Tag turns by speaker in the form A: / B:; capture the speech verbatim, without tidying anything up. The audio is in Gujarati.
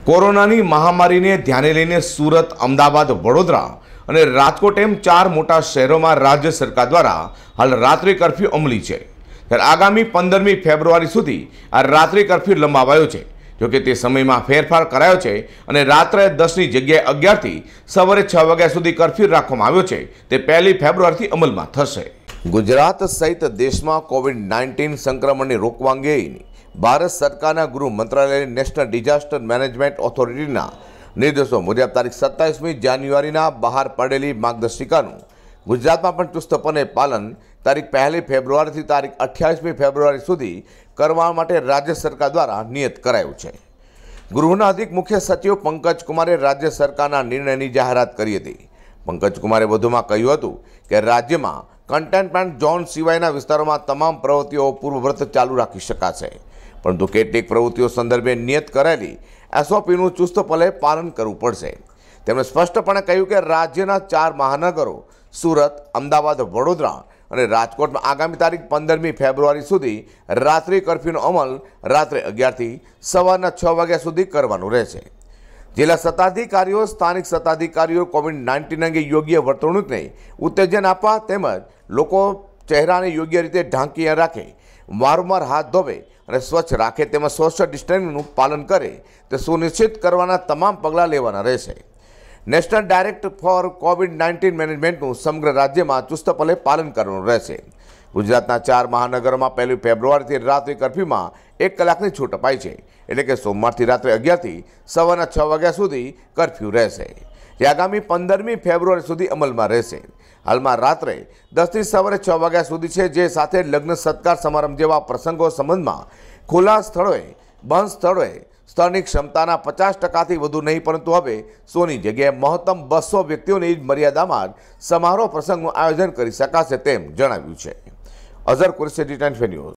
A: કોરોનાની મહામારીને ધ્યાને લઈને સુરત, અમદાવાદ, વડોદરા અને રાજકોટ એમ ચાર મોટા શહેરોમાં રાજ્ય સરકાર દ્વારા હાલ રાત્રિ કર્ફ્યુ અમલી છે। ત્યારે આગામી પંદરમી ફેબ્રુઆરી સુધી આ રાત્રિ કર્ફ્યુ લંબાવાયો છે। જોકે તે સમયમાં ફેરફાર કરાયો છે અને રાત્રે દસની જગ્યાએ અગિયારથી સવારે છ વાગ્યા સુધી કર્ફ્યુ રાખવામાં આવ્યો છે। તે પહેલી ફેબ્રુઆરીથી અમલમાં થશે। ગુજરાત સહિત દેશમાં કોવિડ નાઇન્ટીન સંક્રમણને રોકવા અંગેની ભારત સરકારના ગૃહ મંત્રાલયે નેશનલ ડિઝાસ્ટર મેનેજમેન્ટ ઓથોરિટીના નિર્દેશો મુજબ તારીખ સત્તાવીસમી જાન્યુઆરીના બહાર પડેલી માર્ગદર્શિકાનું ગુજરાતમાં પણ ચુસ્તપણે પાલન તારીખ પહેલી ફેબ્રુઆરીથી તારીખ અઠ્યાવીસમી ફેબ્રુઆરી સુધી કરવા માટે રાજ્ય સરકાર દ્વારા નિયત કરાયું છે। ગૃહના અધિક મુખ્ય સચિવ પંકજ કુમારે રાજ્ય સરકારના નિર્ણયની જાહેરાત કરી હતી। પંકજ કુમારે વધુમાં કહ્યું હતું કે રાજ્યમાં કન્ટેનમેન્ટ ઝોન સિવાયના વિસ્તારોમાં તમામ પ્રવૃત્તિઓ પૂર્વવત ચાલુ રાખી શકાશે, પરંતુ કેટલીક પ્રવૃત્તિઓ સંદર્ભે નિયત કરેલી એસઓપીનું ચુસ્તપણે પાલન કરવું પડશે। તેમણે સ્પષ્ટપણે કહ્યું કે રાજ્યના ચાર મહાનગરો સુરત, અમદાવાદ, વડોદરા અને રાજકોટમાં આગામી તારીખ પંદરમી ફેબ્રુઆરી સુધી રાત્રિ કર્ફ્યુનો અમલ રાત્રે અગિયારથી સવારના છ વાગ્યા સુધી કરવાનો રહેશે। જિલ્લા સત્તાધિકારીઓ, સ્થાનિક સત્તાધિકારીઓ કોવિડ નાઇન્ટીન અંગે યોગ્ય વર્તણૂકને ઉત્તેજન આપવા તેમજ લોકો ચહેરાને યોગ્ય રીતે ઢાંકી રાખે, વારંવાર હાથ ધોવે અને સ્વચ્છ રાખે તેમજ સોશિયલ ડિસ્ટન્સિંગનું પાલન કરે તે સુનિશ્ચિત કરવાના તમામ પગલાં લેવાના રહેશે। National direct for Covid nineteen મેનેજમેન્ટનું સમગ્ર રાજ્યમાં ચુસ્તપણે પાલન કરવાનું રહેશે। ગુજરાતના ચાર મહાનગરોમાં પહેલી ફેબ્રુઆરીથી રાત્રિ કર્ફ્યુમાં એક કલાકની છૂટ અપાઈ છે, એટલે કે સોમવારથી રાત્રે અગિયારથી સવારના છ વાગ્યા સુધી કર્ફ્યુ રહેશે, જે આગામી પંદરમી ફેબ્રુઆરી સુધી અમલમાં રહેશે। હાલમાં રાત્રે દસથી સવારે છ વાગ્યા સુધી છે, જે સાથે લગ્ન, સત્કાર સમારંભ જેવા પ્રસંગો સંબંધમાં ખુલ્લા સ્થળોએ, બંધ સ્થળોએ સ્થળની ક્ષમતાના પચાસ ટકાથી વધુ નહીં, પરંતુ હવે સોની જગ્યાએ મહત્તમ બસો વ્યક્તિઓની મર્યાદામાં જ સમારોહ પ્રસંગનું આયોજન કરી શકાશે તેમ જણાવ્યું છે। Azhar Qureshi, T twenty news.